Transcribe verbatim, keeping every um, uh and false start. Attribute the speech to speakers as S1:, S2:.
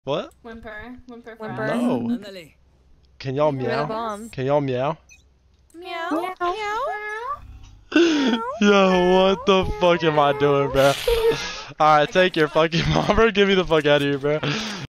S1: What?
S2: Whimper. Whimper. for
S3: Whimper.
S2: us.
S1: No. Can y'all
S3: Where are the
S1: meow?
S3: bombs?
S1: Can y'all meow?
S3: Meow. Meow.
S1: Yo, what the fuck am I doing, bro? Alright, take your fucking mom, bro. Get me the fuck out of here, bro.